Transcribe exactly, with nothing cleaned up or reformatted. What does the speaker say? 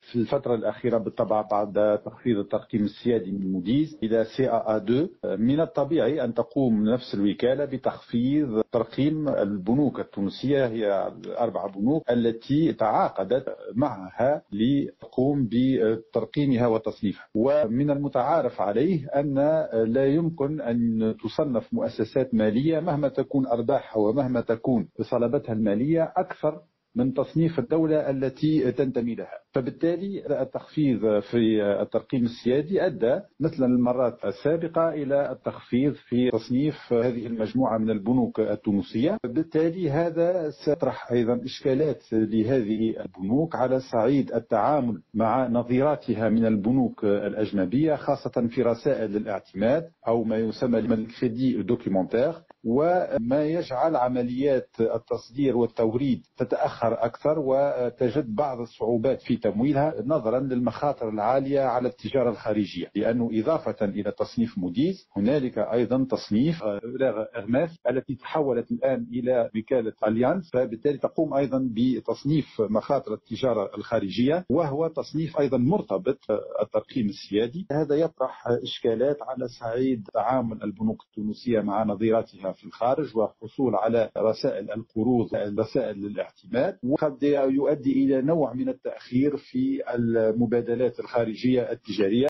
في الفترة الأخيرة بالطبع بعد تخفيض الترقيم السيادي من موديز إلى سي إيه إيه اثنين، من الطبيعي أن تقوم نفس الوكالة بتخفيض ترقيم البنوك التونسية. هي أربع بنوك التي تعاقدت معها لتقوم بترقيمها وتصنيفها. ومن المتعارف عليه أن لا يمكن أن تصنف مؤسسات مالية مهما تكون أرباحها ومهما تكون صلابتها المالية أكثر من تصنيف الدولة التي تنتمي لها. فبالتالي التخفيض في الترقيم السيادي أدى مثل المرات السابقة إلى التخفيض في تصنيف هذه المجموعة من البنوك التونسية. بالتالي هذا سيطرح أيضا إشكالات لهذه البنوك على صعيد التعامل مع نظيراتها من البنوك الأجنبية، خاصة في رسائل الاعتماد أو ما يسمى بالكريدي دوكيومنتير، وما يجعل عمليات التصدير والتوريد تتأخر أكثر وتجد بعض الصعوبات في تمويلها نظرا للمخاطر العالية على التجارة الخارجية. لأنه إضافة إلى تصنيف موديز هنالك أيضا تصنيف إغماس التي تحولت الآن إلى وكالة أليانز، فبالتالي تقوم أيضا بتصنيف مخاطر التجارة الخارجية، وهو تصنيف أيضا مرتبط الترقيم السيادي. هذا يطرح إشكالات على صعيد تعامل البنوك التونسية مع نظيراتها في الخارج والحصول على رسائل القروض، رسائل الاعتماد، وقد يؤدي إلى نوع من التأخير في المبادلات الخارجية التجارية.